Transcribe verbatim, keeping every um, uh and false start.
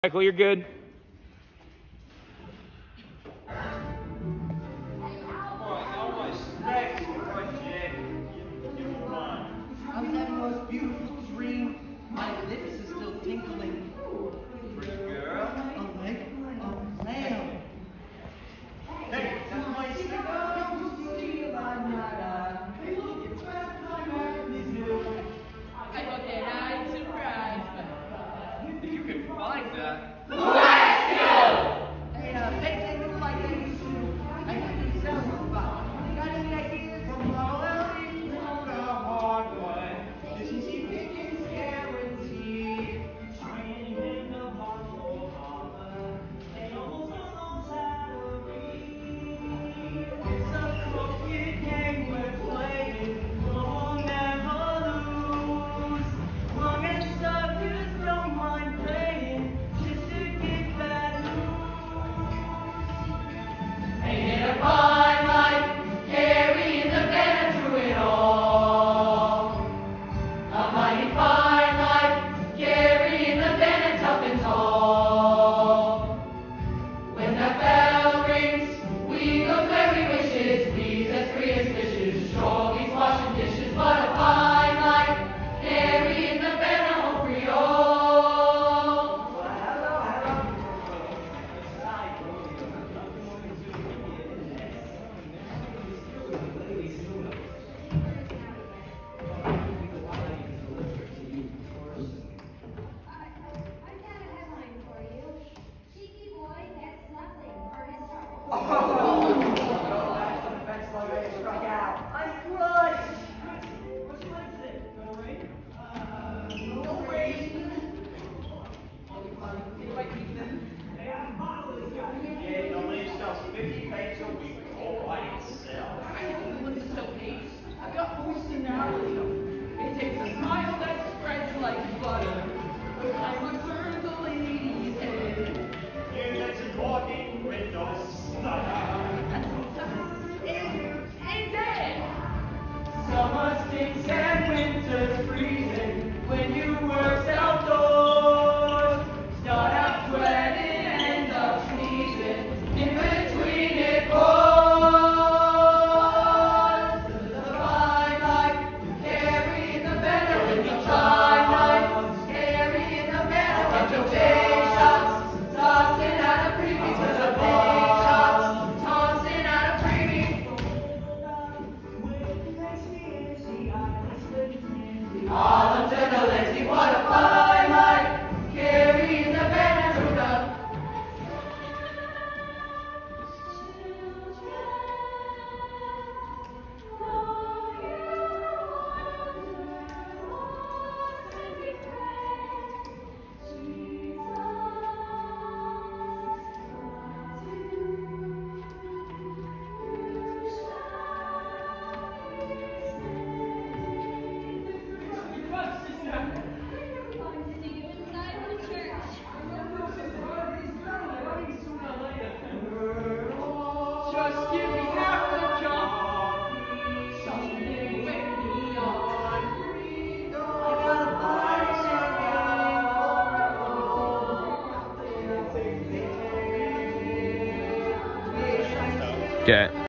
Michael, you're good. I was having the most beautiful dream. My lips are still tinkling. Pretty girl. A leg of lamb. Hey, that's my cigar. I thought that I'd surprise, but If you can find that. Hey, uh, they take it like they used to. I think you sell some spot. Got any ideas? From Lowell to the hardwood. This is the biggest guarantee. Training in the bottle harbor. They almost almost salary. It's a crooked game we're playing. We'll never lose. Long as suckers don't mind playing. Just to get bad ain't it a fine life, carrying the banner through it all? A mighty fine life, carrying the banner tough and tall. When that bell rings, we go fairy wishes, bees as free as fishes, strawberries washing dishes, but a fine life, carrying the banner home for y'all. I've got a headline for you. Cheeky boy gets nothing for his trouble. struck out. I crushed. No way. Yeah, the only sells fifty pages a week, all by itself. I got personality. It takes a smile that spreads like butter. I would turn the lady's head. You that's walking with no stutter. Ain't dead. Summer stinks and winter's freezing when you work outdoors. Start out sweating, end up sneezing. In between it pours. The fine life, carrying the banner with the fine life, carrying the banner with the big shots, tossing out a freebie to the big shots, tossing out a freebie. All up to the Lexi, what a fine life, carrying the banner through the Going to see you inside the church. Just give me half the job. Something with me on. I gotta buy a Okay.